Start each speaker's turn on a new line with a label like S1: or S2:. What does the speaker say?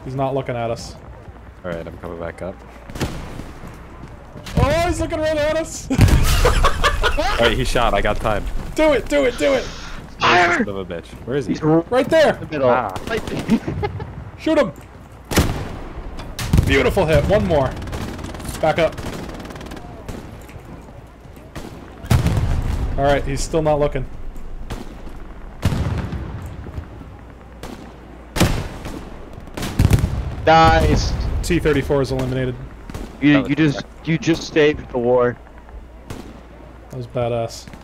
S1: He's not looking at us.
S2: Alright, I'm coming back up.
S1: Oh, he's looking right at us!
S2: Alright, he shot. I got time.
S1: Do it, do it, do it!
S2: Fire! Son of a bitch. Where is he?
S3: He's
S1: Right there!
S3: in the middle.
S2: Ah.
S1: Shoot him! Beautiful hit. One more. Back up. Alright, he's still not looking.
S3: Nice.
S1: T-34 is eliminated.
S3: You just saved the war.
S1: That was badass.